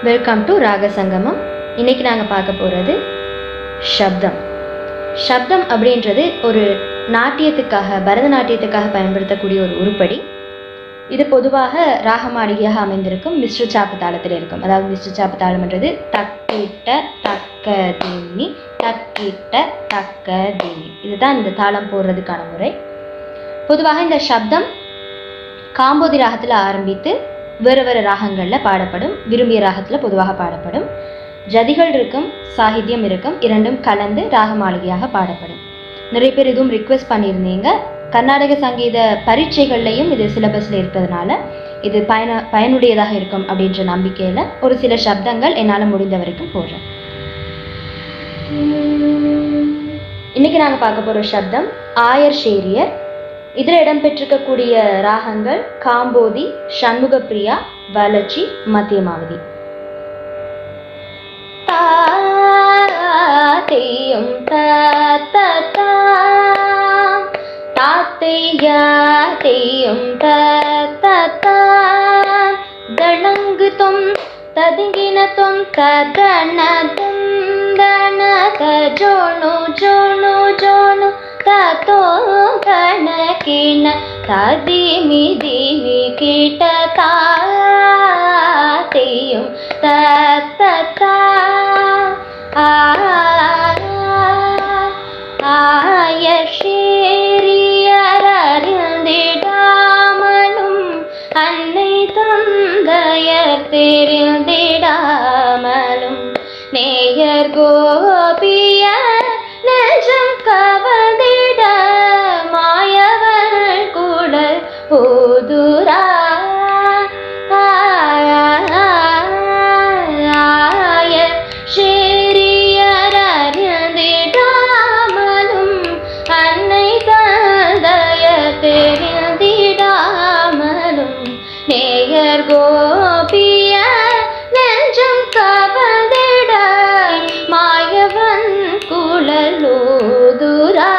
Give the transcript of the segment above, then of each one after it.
Welcome to ராக சங்கமம். இன்றைக்கி நாங்கள் பார்க்க போகிறது சப்தம். சப்தம் அப்படின்றது ஒரு நாட்டியத்துக்காக, பரதநாட்டியத்துக்காக பயன்படுத்தக்கூடிய ஒரு உருப்படி. இது பொதுவாக ராகமாளிகையாக அமைந்திருக்கும் மிஸ்ர சாப்பு தாளத்தில் இருக்கும். அதாவது மிஸ்ர சாப்பு தாளம்ன்றது தக்கிட்ட தக்க தீனி, தக்கிட்ட தக்க தீனி. இதுதான் இந்த தாளம் போடுறதுக்கான முறை. பொதுவாக இந்த சப்தம் காம்போதி ராகத்தில் ஆரம்பித்து வேறு வேறு ராகங்களில் பாடப்படும். விரும்பிய ராகத்தில் பொதுவாக பாடப்படும். ஜதிகள் இருக்கும், சாகித்யம் இருக்கும், இரண்டும் கலந்து ராகமாளிகையாக பாடப்படும். நிறைய பேர் இதுவும் ரிக்வெஸ்ட் பண்ணியிருந்தீங்க. கர்நாடக சங்கீத பரீட்சைகள்லையும் இது சிலபஸில் இருக்கிறதுனால இது பயனுடையதாக இருக்கும் அப்படின்ற நம்பிக்கையில் ஒரு சில சப்தங்கள் என்னால் முடிந்த வரைக்கும் போடுறேன். இன்றைக்கி நாங்கள் பார்க்க போகிற சப்தம் ஆயர் ஷேரியர். இதில் இடம்பெற்றிருக்கக்கூடிய ராகங்கள் காம்போதி, சண்முகப்பிரியா, வளச்சி, மத்தியமாவதி. தாத்தையும் தாத்தையும் தளங்கு தொம் ததுங்கின தொம் ததன தந்தன தஜோணு ஜோணு ஜோணு தோ கணக்கின ததிமி திமி கிட்ட தாத்தையும் தத்தா ஆயஷேரியறிந்திடாமலும் அன்னை தந்தையர் தெரிந்திடாமலும் நேயர் கோபிய நெஞ்சம் கவர்ந்திட மாயவள் குழல் ஊதுரா ஷேரியறிந்திடாமலும் அன்னை தந்தையர் தெரிந்திடாமலும் நேயர் கோபிய நெஞ்சம் கவர்ந்திட மாயவன் குழல் ஊதுரா.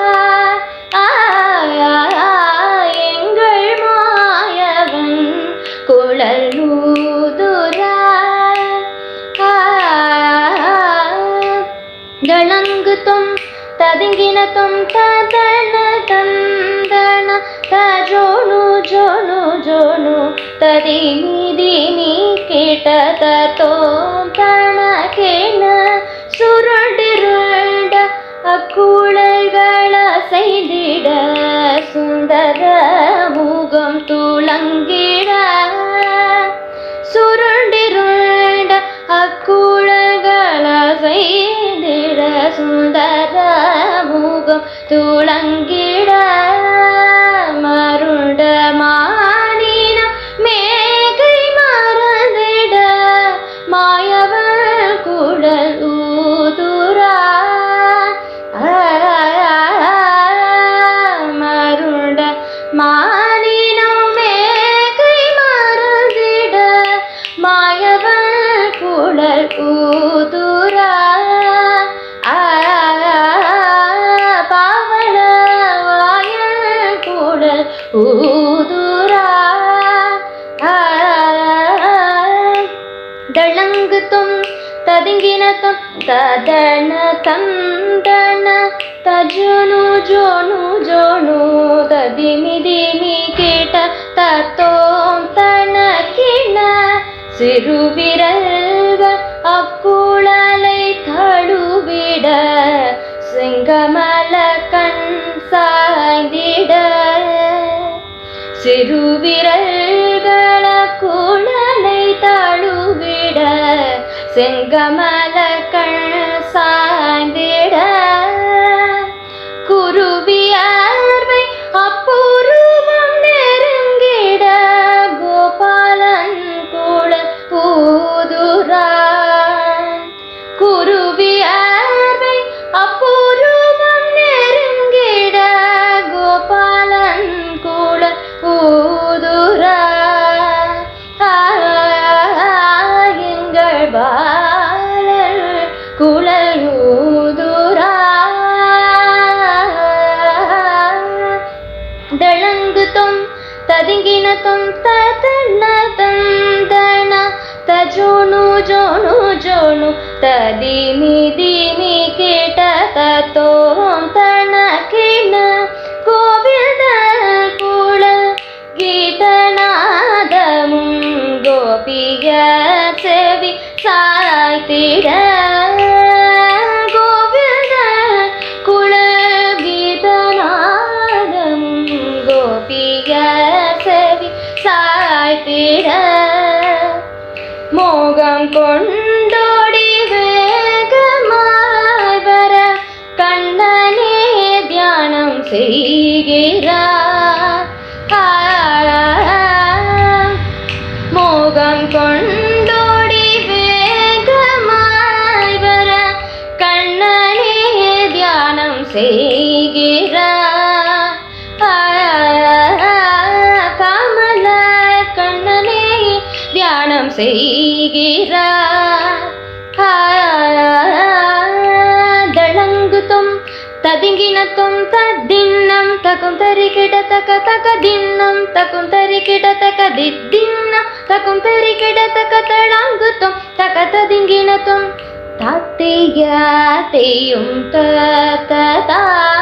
எங்கள் மாயவன் குழல் ஊதுரா. தளங்கு தொம் ததுங்கின தொம் ததன தந்தன தஜோணு ஜோணு ஜோணு ததிமி திமி கிட்ட தோம் தனக்கென சுருண்டிருண்ட அக்குழல்கள செய்திட சுந்தர முகம் துளங்கிட சுருண்டிருண்ட அக்குழல்கள செய்திட சுந்தர முகம் துளங்கிட மருண்ட மானின மேகை மறந்திட மாயவள் குழல் ஊதுரா. மருண்ட மானினம் மேகை மறந்திட மாயவள் குழல் ஊதுரா. பாவன வாயல் குழல் ஊதுரா. தளங்கு தொம் ததுங்கின தொம் ததன தந்தன தஜுணு ஜோணு ஜோணு ததிமி திமி கிட்ட தத்தோம் தனக்கின சிறுவிரல்கள் அக்குழலை தழுவிட செங்கமல கண் சாய்ந்திட சிறுவிரல்கள் அக்குழலை தழுவிட செங்கமல கண் சாய்ந்திட குருவியார்வை அப்புருவம் நெருங்கிட கோபாலன் குழல் ஊதுரா. குருவியார்வை அப்புருவம் நெருங்கிட கோபாலன் குழல் ஊதுரா. எங்கள் பால ததிமி திமி கிட்ட தத்தோம் தனக்கின கோவிந்த குல கீதநாதமும் கோபிய செவி சாய்த்திட கோவிந்த குல கீதநாதமும் கோபிய செவி சாய்த்திட மோகம் கொண்டோடி வேகமாய் வர கண்ணனே தியானம் செய்கிறார். மோகம் கொண்டோடி வேகமாய் வர கண்ணனே தியானம் செய்கிறார். கமல கண்ணனே தியானம் செய்கிறார். தளங்குதும் ததிங்கினத்தும் தத்தின்னம் தக்கும் தரிக்கிட தக்க தக்க தின்னம் தக்கும் தரிக்கிட தக்க தித்தின்னம் தக்கும் தரிக்கிட தக்க தளங்குதும் தக்க ததிங்கினத்தும் தத்திய தேயும் தத்தா